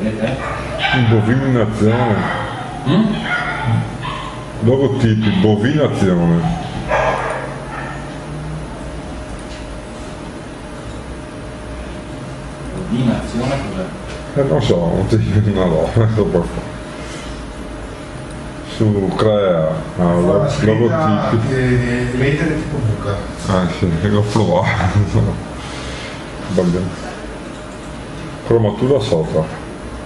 vedete? Bovinazione. Logotipi, bovinazione. Bovinazione cos'è? Non so, non ti no, su crea logotipi. Lettere tipo buca. Ah sì, l'ho provato. Sbagliato. Cromatura sopra.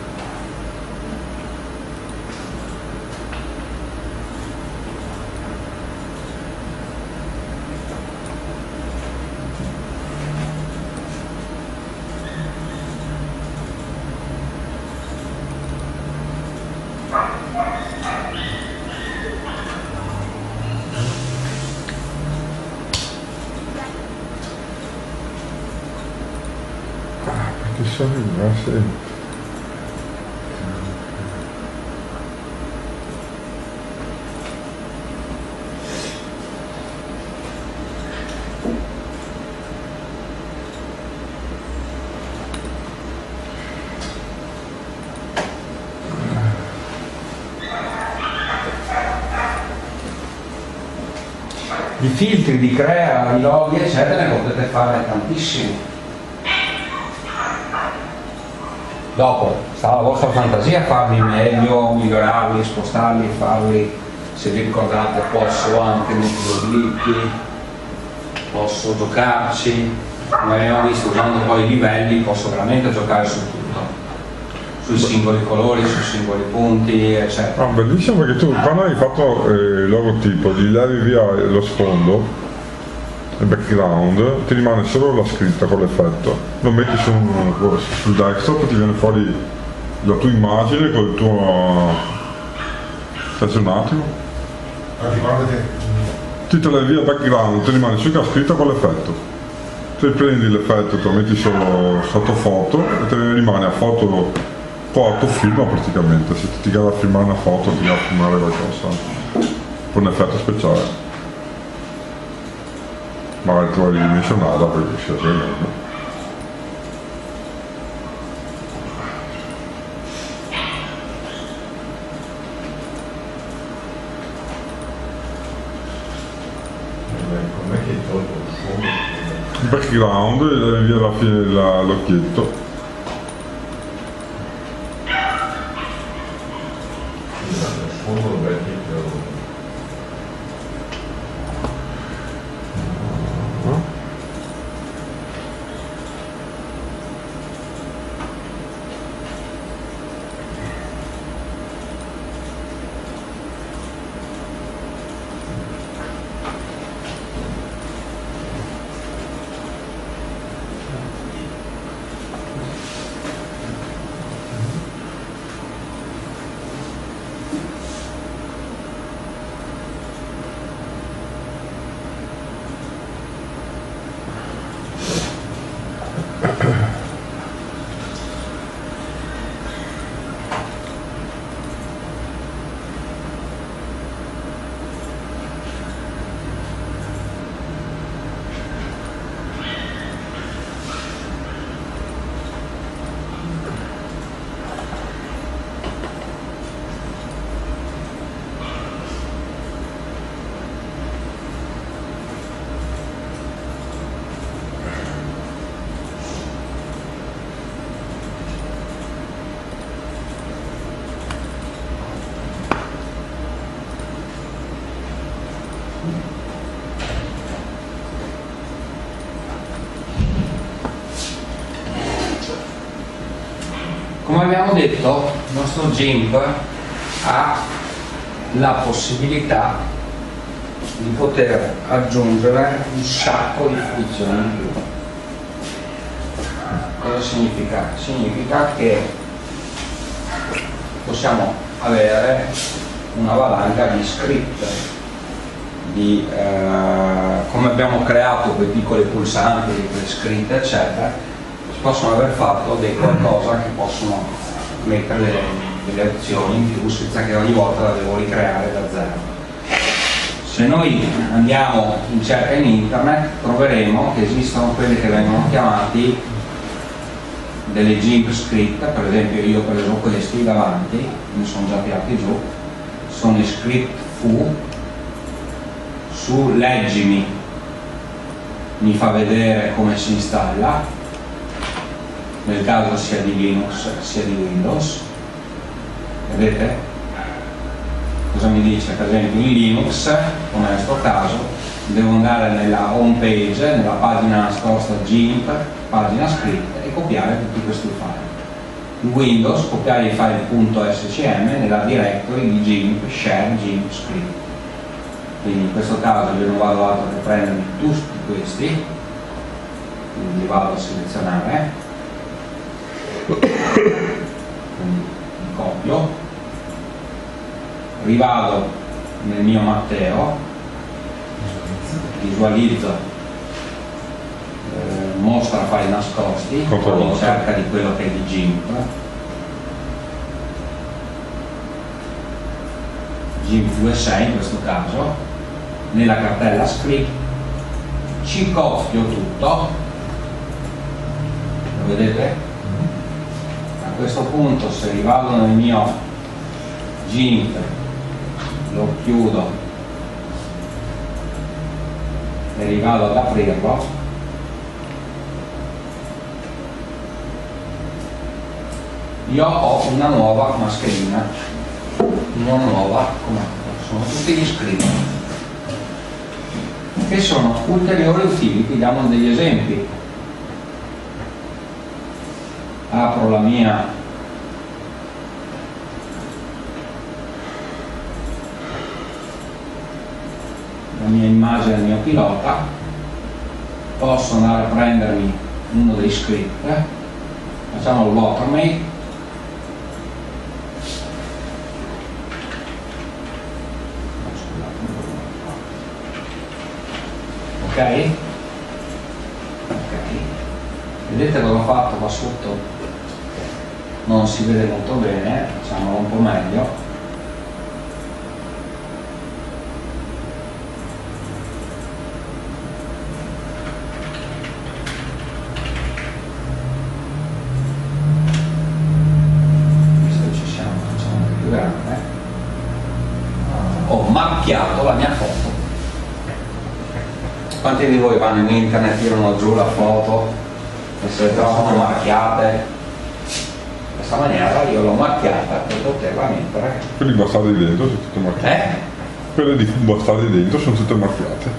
Perché sono diverse. Di filtri, di crea, di loghi, eccetera, ne potete fare tantissimi. Dopo, sta alla vostra fantasia farli meglio, migliorarli, spostarli, farli, se vi ricordate posso anche mettere glitch, posso giocarci, come abbiamo visto usando poi i livelli posso veramente giocare su tutto. Sui singoli colori, sui singoli punti, eccetera. Ah, bellissimo, perché tu quando hai fatto il logotipo, gli levi via lo sfondo, il background, ti rimane solo la scritta con l'effetto. Lo metti sul desktop, ti viene fuori la tua immagine con il tuo... Aspetta un attimo. Ti levi via il background, ti rimane su la scritta con l'effetto. Tu prendi l'effetto, te lo metti solo sotto foto e te ne rimane a foto. Poi autofilma praticamente, se ti gara a filmare una foto, ti gara a filmare qualcosa con un effetto speciale. Magari tu hai ridimensionata perché sia enorme. Com'è che hai tolto il fondo? Il background e levi via alla fine l'occhietto. Come abbiamo detto, il nostro GIMP ha la possibilità di poter aggiungere un sacco di funzioni in più. Cosa significa? Significa che possiamo avere una valanga di script, come abbiamo creato quei piccoli pulsanti, quelle scritte eccetera, si possono aver fatto dei qualcosa che possono mettere delle opzioni in più senza che ogni volta la devo ricreare da zero. Se noi andiamo in cerca in internet troveremo che esistono quelli che vengono chiamati delle GIMP scritte. Per esempio io ho preso questi davanti, mi sono già tirati giù, sono i script fu su leggimi, mi fa vedere come si installa, nel caso sia di Linux sia di Windows. Vedete? Cosa mi dice? Per esempio in Linux, come nel questo caso, devo andare nella home page, nella pagina nascosta GIMP, pagina scritta, e copiare tutti questi file. In Windows copiare i file .scm nella directory di GIMP, share GIMP script. Quindi in questo caso io non vado altro che prendermi tutti questi, quindi li vado a selezionare, quindi li copio, rivado nel mio Matteo, visualizzo, mostra file nascosti, poi cerca di quello che è di GIMP, GIMP 2.6 in questo caso, nella cartella script, ci copio tutto, lo vedete? A questo punto se rivado nel mio GIMP, lo chiudo e rivado ad aprirlo, io ho una nuova mascherina, una nuova, sono tutti gli script che sono ulteriori utili. Qui diamo degli esempi. Apro la mia immagine del mio pilota, posso andare a prendermi uno dei script, facciamo il watermate, ok? Vedete cosa ho fatto qua sotto? Non si vede molto bene, facciamolo un po' meglio. Ho macchiato la mia foto. Quanti di voi vanno in internet, tirano giù la foto e se le trovano macchiate? In questa maniera io l'ho macchiata per poterla mettere. Quelli bastardi di dentro sono tutte macchiate. Quelle di bastardi dentro sono tutte macchiate.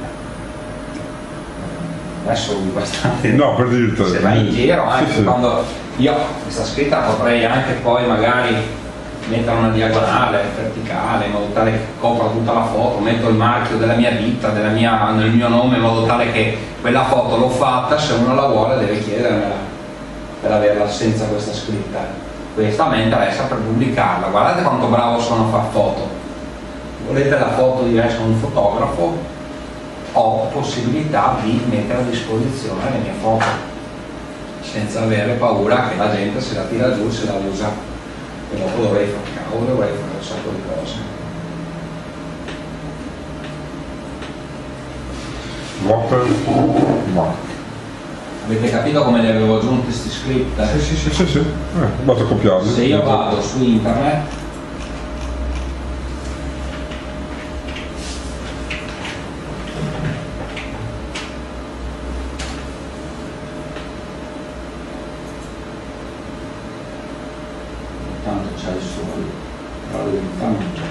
Adesso i bastardi. No, per dirti. Se vai in giro, anche sì. Quando io questa scritta potrei anche poi magari mettere una diagonale verticale in modo tale che copra tutta la foto, metto il marchio della mia ditta, nel mio nome, in modo tale che quella foto l'ho fatta, se uno la vuole deve chiedermela per averla senza questa scritta. Questa a me interessa per pubblicarla. Guardate quanto bravo sono a fare foto. Volete la foto di me, sono un fotografo, ho possibilità di mettere a disposizione le mie foto senza avere paura che la gente se la tira giù, se la usa. E dopo dovrei fare cavolo, dovrei fare un sacco di cose. Watermark. Avete capito come li avevo aggiunti questi script? Sì. Basta copiarli. Se io vado su internet, tanto c'è il sole, però lentamente.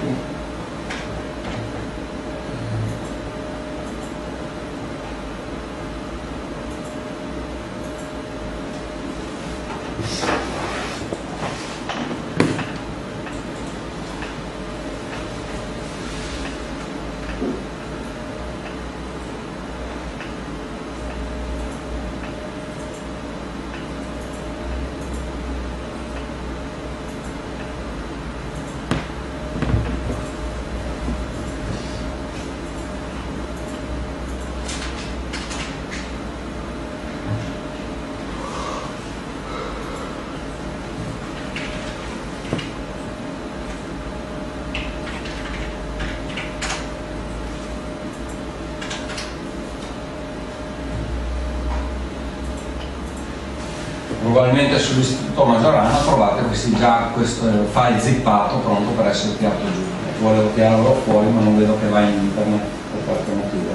probabilmente sull'istituto Majorana trovate questo file zippato pronto per essere tirato giù. Volevo tirarlo fuori ma non vedo che va in internet per qualche motivo.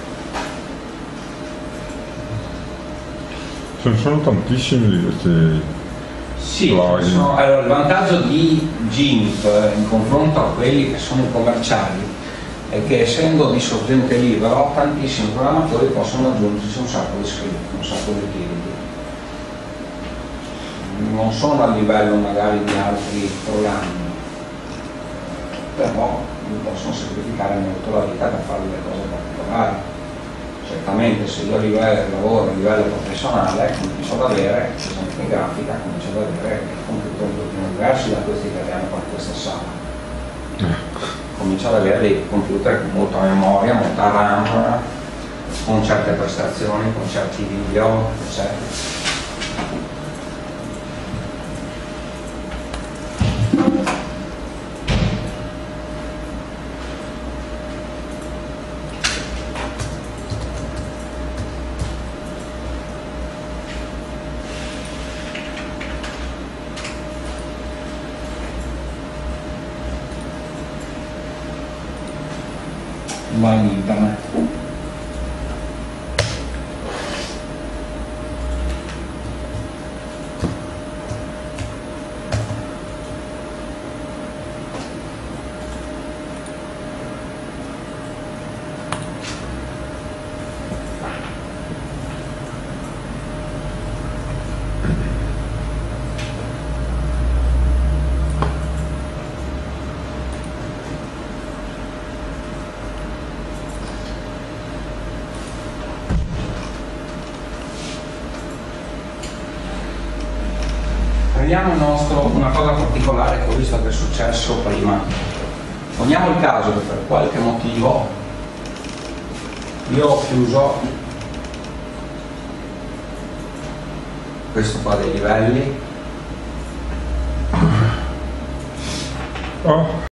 Ce ne sono tantissimi di questi Sì, plugin. allora il vantaggio di GIMP in confronto a quelli che sono i commerciali è che essendo di sorgente libero tantissimi programmatori possono aggiungerci un sacco di script, un sacco di utility. Non sono a livello magari di altri programmi, però mi possono semplificare molto la vita per fare delle cose particolari. Certamente se io lavoro a livello professionale comincio ad avere, per esempio in grafica, comincio ad avere computer un pochino diversi da questi che abbiamo qua in questa sala. Comincio ad avere dei computer con molta memoria, molta RAM, con certe prestazioni, con certi video, eccetera. Va in internet. Prendiamo una cosa particolare che ho visto che è successo prima. Poniamo il caso che per qualche motivo io ho chiuso questo qua dei livelli. Oh.